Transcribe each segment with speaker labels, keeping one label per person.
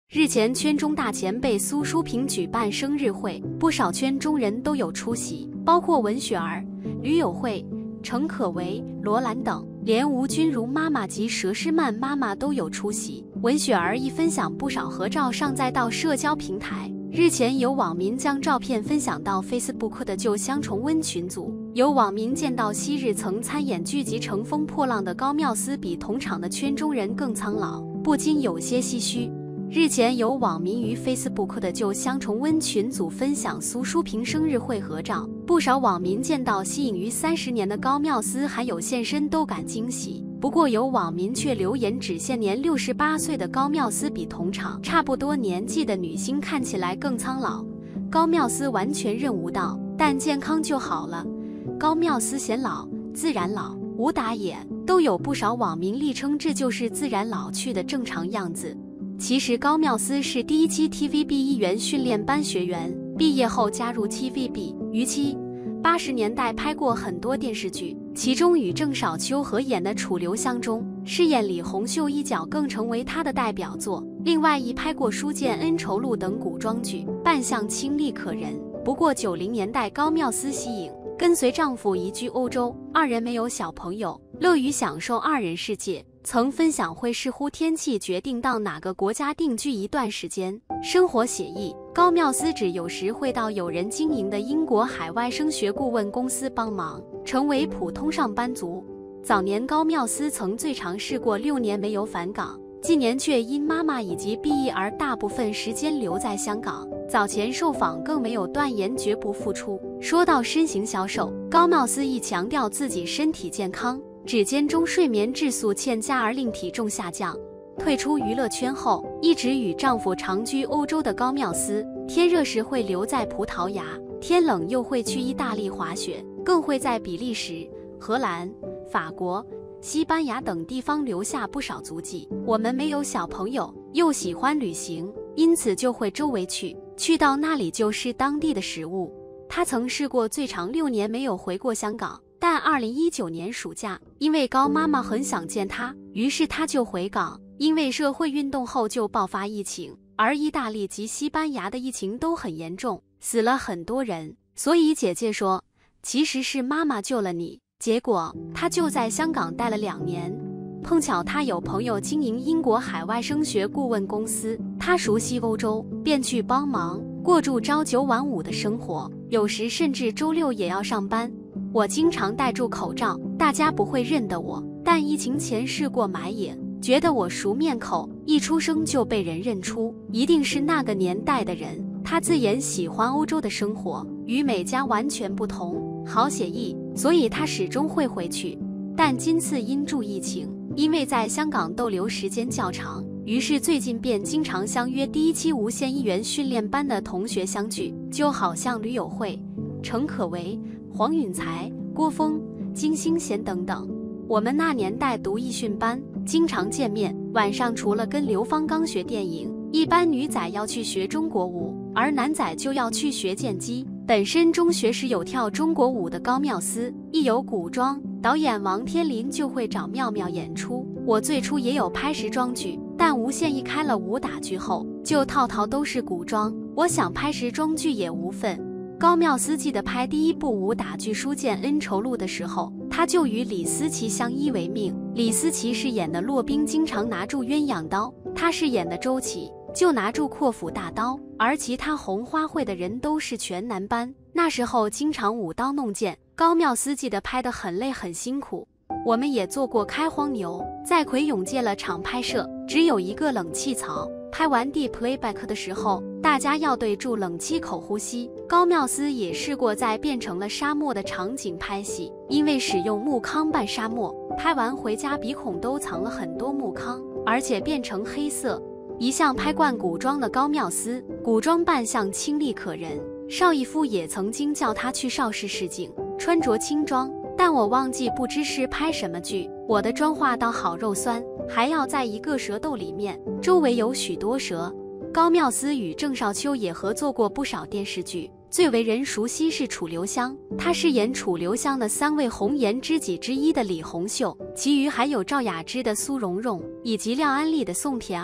Speaker 1: 日前，圈中大前辈苏淑萍举办生日会，不少圈中人都有出席，包括文雪儿、吕友惠、程可为、罗兰等，连吴君如妈妈及佘诗曼妈妈都有出席。文雪儿亦分享不少合照上载到社交平台。日前，有网民将照片分享到 Facebook 的旧乡重温群组，有网民见到昔日曾参演剧集《乘风破浪》的高妙思比同场的圈中人更苍老，不禁有些唏嘘。日前，有网民于 Facebook 的旧乡重温群组分享苏淑萍生日会合照，不少网民见到息影于30年的高妙思还有现身都感惊喜。不过有网民却留言只限年68岁的高妙思比同场差不多年纪的女星看起来更苍老，高妙思完全认无到，但健康就好了。高妙思显老，自然老，无打眼，都有不少网民力称这就是自然老去的正常样子。其实高妙思是第一期 TVB 艺员训练班学员，毕业后加入 TVB， 于80年代拍过很多电视剧，其中与郑少秋合演的《楚留香》中饰演李红秀一角更成为她的代表作。另外亦拍过《书剑恩仇录》等古装剧，扮相清丽可人。不过90年代高妙思息影，跟随丈夫移居欧洲，二人没有小朋友，乐于享受二人世界。曾分享会视乎天气决定到哪个国家定居一段时间，生活写意。高妙思指有时会到有人经营的英国海外升学顾问公司帮忙，成为普通上班族。早年高妙思曾最长试过6年没有返港，近年却因妈妈以及毕业而大部分时间留在香港。早前受访更没有断言绝不复出。说到身形消瘦，高妙思亦强调自己身体健康，指间中睡眠质素欠佳而令体重下降。退出娱乐圈后，一直与丈夫长居欧洲的高妙思，天热时会留在葡萄牙，天冷又会去意大利滑雪，更会在比利时、荷兰、法国、西班牙等地方留下不少足迹。我们没有小朋友，又喜欢旅行，因此就会周围去到那里就是当地的食物。她曾试过最长6年没有回过香港，但2019年暑假，因为高妈妈很想见她，于是她就回港。因为社会运动后就爆发疫情，而意大利及西班牙的疫情都很严重，死了很多人，所以姐姐说，其实是妈妈救了你。结果她就在香港待了2年。碰巧她有朋友经营英国海外升学顾问公司，她熟悉欧洲，便去帮忙，过住朝9晚5的生活，有时甚至周6也要上班。我经常戴住口罩，大家不会认得我，但疫情前试过买影，觉得我熟面孔，一出生就被人认出，一定是那个年代的人。他自言喜欢欧洲的生活，与美加完全不同，好写意，所以他始终会回去。但今次因住疫情，因为在香港逗留时间较长，于是最近便经常相约第一期无线艺员训练班的同学相聚，就好像吕友惠、程可为、黄允才、郭峰、金星贤等等。我们那年代读艺训班，经常见面，晚上除了跟刘芳刚学电影，一般女仔要去学中国舞，而男仔就要去学剑击。本身中学时有跳中国舞的高妙思，一有古装，导演王天林就会找妙妙演出。我最初也有拍时装剧，但无线一开了武打剧后，就套套都是古装，我想拍时装剧也无份。高妙思记得拍第1部武打剧《书剑恩仇录》的时候，他就与李思琪相依为命。李思琪饰演的骆宾经常拿住鸳鸯刀，他饰演的周琦就拿住阔斧大刀，而其他红花会的人都是全男班。那时候经常舞刀弄剑，高妙思记得拍得很累很辛苦。我们也做过开荒牛，在葵涌借了场拍摄，只有一个冷气槽。拍完地 playback 的时候，大家要对住冷气口呼吸。高妙思也试过在变成了沙漠的场景拍戏，因为使用木糠拌沙漠，拍完回家鼻孔都藏了很多木糠，而且变成黑色。一向拍惯古装的高妙思，古装扮相清丽可人，邵逸夫也曾经叫她去邵氏试镜，穿着轻装，但我忘记不知是拍什么剧，我的妆化到好肉酸，还要在一个蛇斗里面，周围有许多蛇。高妙思与郑少秋也合作过不少电视剧，最为人熟悉是《楚留香》，她饰演楚留香的3位红颜知己之一的李红秀，其余还有赵雅芝的苏蓉蓉，以及廖安丽的宋甜儿。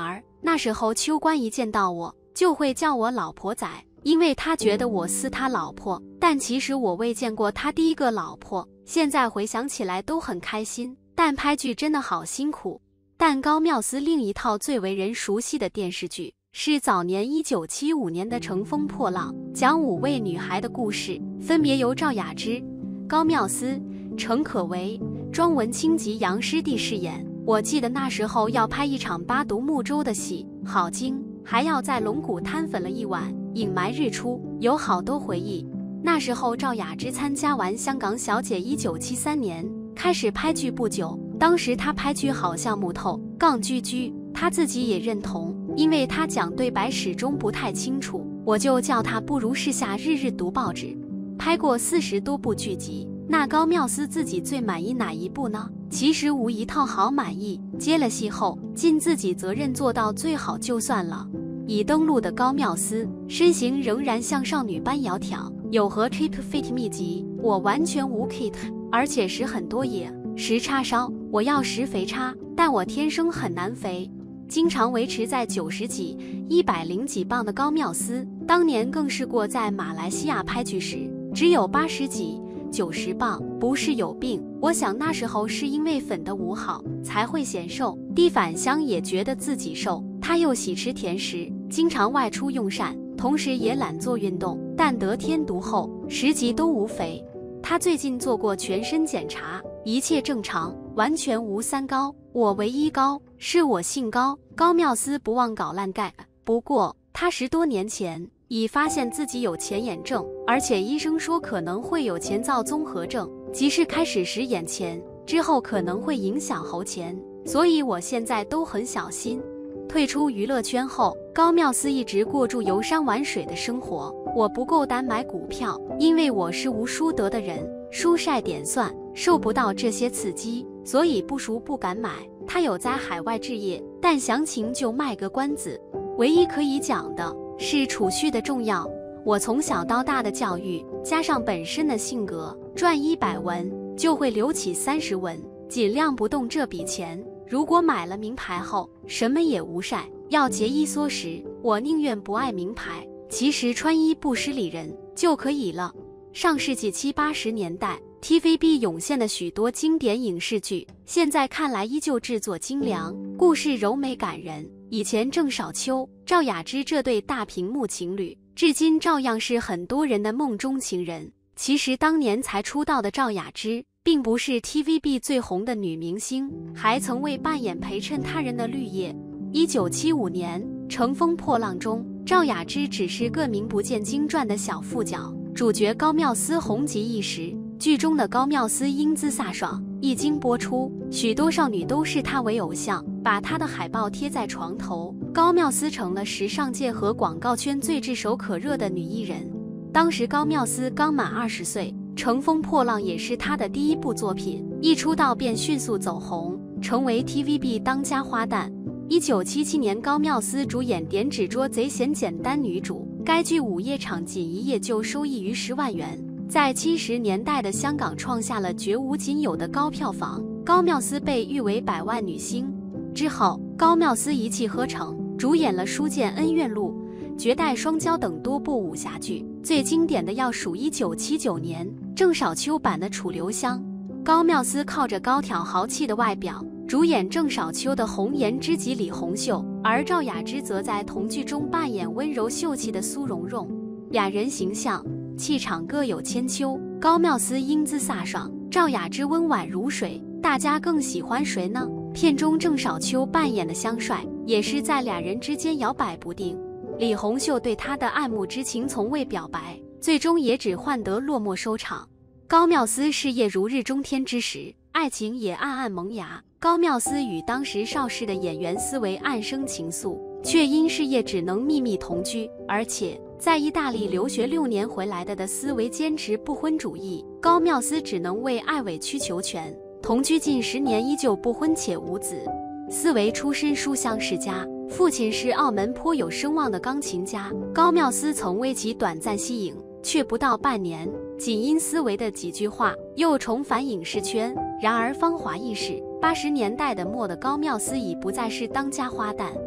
Speaker 1: 那时候秋官一见到我就会叫我老婆仔，因为他觉得我似他老婆，但其实我未见过他第一个老婆。现在回想起来都很开心，但拍剧真的好辛苦。但高妙思另一套最为人熟悉的电视剧是早年1975年的《乘风破浪》，讲5位女孩的故事，分别由赵雅芝、高妙思、程可为、庄文清及杨师弟饰演。我记得那时候要拍一场八独木舟的戏，好惊，还要在龙鼓摊粉了一晚，隐埋日出，有好多回忆。那时候赵雅芝参加完香港小姐1973年开始拍剧不久，当时她拍剧好像木头杠居居，她自己也认同，因为她讲对白始终不太清楚，我就叫她不如试下日日读报纸。拍过40多部剧集，那高妙思自己最满意哪一部呢？其实无一套好满意，接了戏后尽自己责任做到最好就算了。已登陆的高妙思身形仍然像少女般窈窕，有和 Keep Fit 秘籍，我完全无 kit， 而且食很多也食叉烧，我要食肥叉，但我天生很难肥，经常维持在90几、100几磅的高妙思，当年更试过在马来西亚拍剧时只有80几、90磅，不是有病。我想那时候是因为粉的舞好才会显瘦。地返乡也觉得自己瘦，他又喜吃甜食，经常外出用膳，同时也懒做运动，但得天独厚，10级都无肥。他最近做过全身检查，一切正常，完全无3高。我唯一高是我姓高。高妙思不忘搞烂盖，不过他10多年前已发现自己有前眼症，而且医生说可能会有前躁综合症，即是开始时眼前，之后可能会影响喉前，所以我现在都很小心。退出娱乐圈后，高妙思一直过住游山玩水的生活。我不够胆买股票，因为我是无输得的人，输晒点算，受不到这些刺激，所以不熟不敢买。他有在海外置业，但详情就卖个关子。唯一可以讲的是储蓄的重要。我从小到大的教育，加上本身的性格，赚100文就会留起30文，尽量不动这笔钱。如果买了名牌后，什么也无晒，要节衣缩食，我宁愿不爱名牌，其实穿衣不失礼人就可以了。上世纪70、80年代 TVB 涌现的许多经典影视剧，现在看来依旧制作精良，故事柔美感人。以前郑少秋、赵雅芝这对大屏幕情侣，至今照样是很多人的梦中情人。其实当年才出道的赵雅芝并不是 TVB 最红的女明星，还曾为扮演陪衬他人的绿叶。1975年《乘风破浪》中，赵雅芝只是个名不见经传的小副角，主角高妙思红极一时。剧中的高妙思英姿飒爽，一经播出，许多少女都视她为偶像，把她的海报贴在床头。高妙思成了时尚界和广告圈最炙手可热的女艺人。当时高妙思刚满20岁，《乘风破浪》也是她的第一部作品，一出道便迅速走红，成为 TVB 当家花旦。1977年，高妙思主演《点纸桌贼嫌简单》女主，该剧午夜场仅1夜就收益逾10万元，在70年代的香港创下了绝无仅有的高票房。高妙思被誉为100万女星。之后，高妙思一气呵成，主演了《书剑恩怨录》《绝代双骄》等多部武侠剧，最经典的要数1979年郑少秋版的《楚留香》。高妙思靠着高挑豪气的外表，主演郑少秋的红颜知己李红秀，而赵雅芝则在同剧中扮演温柔秀气的苏蓉蓉。俩人形象、气场各有千秋，高妙思英姿飒爽，赵雅芝温婉如水。大家更喜欢谁呢？片中郑少秋扮演的香帅，也是在俩人之间摇摆不定。李红秀对他的爱慕之情从未表白，最终也只换得落寞收场。高妙思事业如日中天之时，爱情也暗暗萌芽。高妙思与当时邵氏的演员思维暗生情愫，却因事业只能秘密同居，而且在意大利留学6年回来的思维坚持不婚主义，高妙思只能为爱委曲求全。同居近10年依旧不婚且无子。思维出身书香世家，父亲是澳门颇有声望的钢琴家。高妙思曾为其短暂息影，却不到半年，仅因思维的几句话，又重返影视圈。然而芳华易逝，80年代的末的高妙思已不再是当家花旦，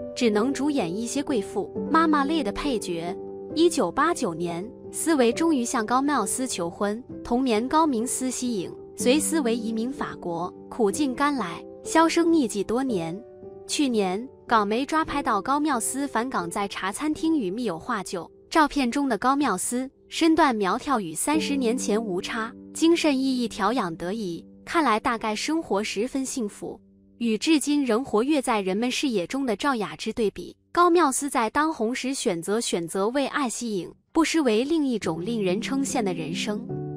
Speaker 1: 只能主演一些贵妇、妈妈类的配角。1989年，斯维终于向高缪斯求婚，同年高明斯息影，随斯维移民法国，苦尽甘来，销声匿迹多年。去年，港媒抓拍到高缪斯返港在茶餐厅与密友画就，照片中的高缪斯身段苗条，与30年前无差，精神奕奕，调养得宜，看来大概生活十分幸福。与至今仍活跃在人们视野中的赵雅芝对比，高缪斯在当红时选择为爱息影，不失为另一种令人称羡的人生。